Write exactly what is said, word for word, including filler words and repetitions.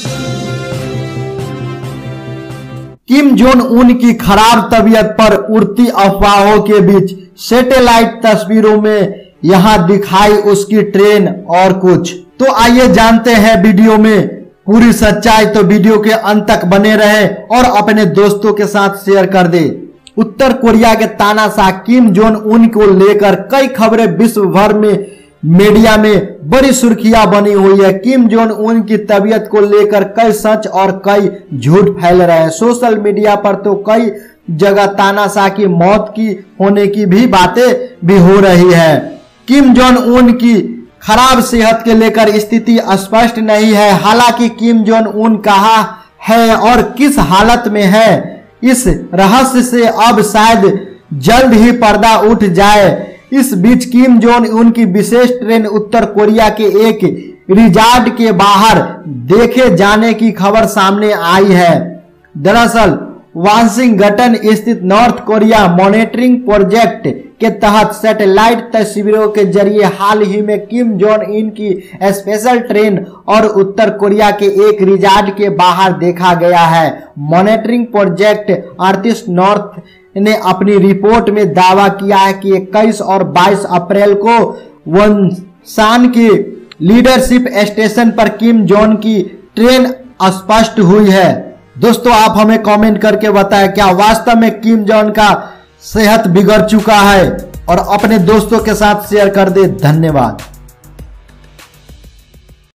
Kim Jong Un की खराब तबीयत पर उड़ती अफवाहों के बीच सैटेलाइट तस्वीरों में यहां दिखाई उसकी ट्रेन और कुछ। तो आइए जानते हैं वीडियो में पूरी सच्चाई। तो वीडियो के अंत तक बने रहे और अपने दोस्तों के साथ शेयर कर दे। उत्तर कोरिया के तानाशाह किम जोंग उन को लेकर कई खबरें विश्व भर में मीडिया में बड़ी सुर्खियां बनी हुई है। किम जोंग उन की तबीयत को लेकर कई सच और कई झूठ फैल रहे हैं। सोशल मीडिया पर तो कई जगह तानाशाह की मौत की होने की भी बातें भी हो रही है। किम जोंग उन की खराब सेहत के लेकर स्थिति स्पष्ट नहीं है। हालांकि किम जोंग उन कहाँ है और किस हालत में है, इस रहस्य से अब शायद जल्द ही पर्दा उठ जाए। इस बीच किम जोंग उन की विशेष ट्रेन उत्तर कोरिया के एक रिजॉर्ट के बाहर देखे जाने की खबर सामने आई है। दरअसल वाशिंगटन स्थित नॉर्थ कोरिया मॉनिटरिंग प्रोजेक्ट के तहत सैटेलाइट तस्वीरों के जरिए हाल ही में किम जोंग उन की स्पेशल ट्रेन और उत्तर कोरिया के एक रिजॉर्ट के बाहर देखा गया है। मॉनिटरिंग प्रोजेक्ट अड़तीस नॉर्थ ने अपनी रिपोर्ट में दावा किया है कि इक्कीस और बाईस अप्रैल को वनसान के लीडरशिप स्टेशन पर किम जोंग की ट्रेन स्पष्ट हुई है। दोस्तों, आप हमें कमेंट करके बताएं क्या वास्तव में किम जोंग का सेहत बिगड़ चुका है, और अपने दोस्तों के साथ शेयर कर दे। धन्यवाद।